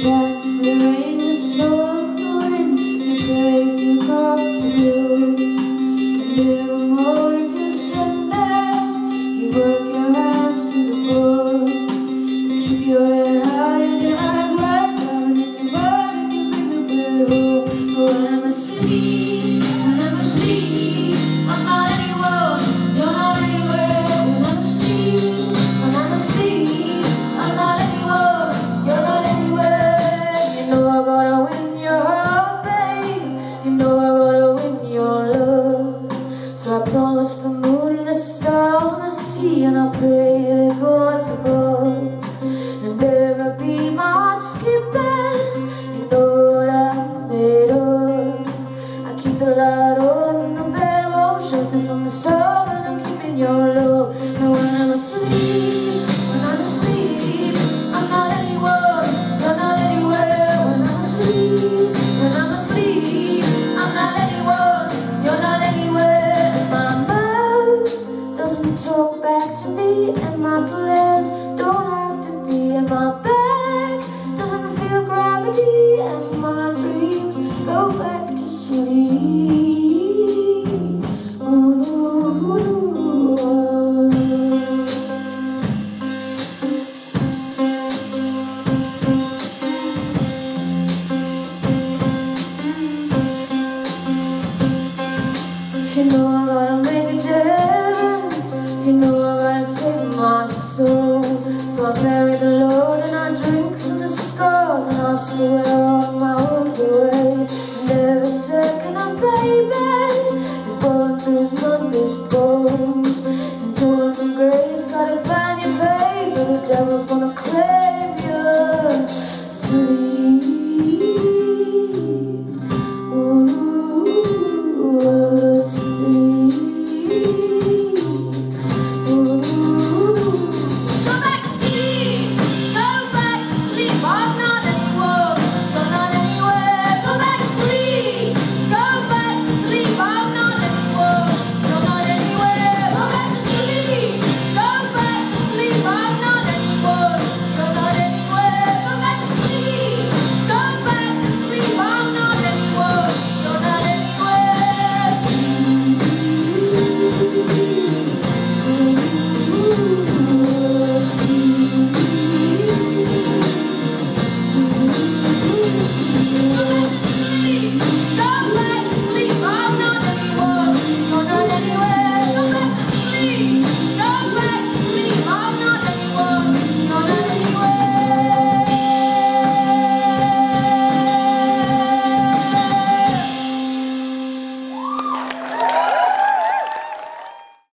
dance in the rain, the sun, the wind, and play a few cocktails. And every morning till sundown, you work your hands to the bone. You keep your head high and your eyes wide down, and your body you bring the bed home. But when I'm asleep, I'm not anyone, you're not anywhere. When I'm asleep, I'm not anyone, you're not anywhere. You know I gotta win your heart, babe. You know I gotta win your love. So I promise the moon and the stars and the sea, and I pray to the gods above. And never be my skipping, you know what I'm made of. I keep the light on in the bedroom, shelter from the storm, and I'm keeping your love. But when I'm asleep, I'm not anyone, you're not anywhere. When I'm asleep, I'm not anyone, you're not anywhere. And my mouth doesn't talk back to me, and my plans don't have to be, and my back doesn't feel gravity, and my dreams go back to sleep. You know I gotta make it to heaven. You know I gotta save my soul. So I bury the Lord and I drink from the scars, and I swear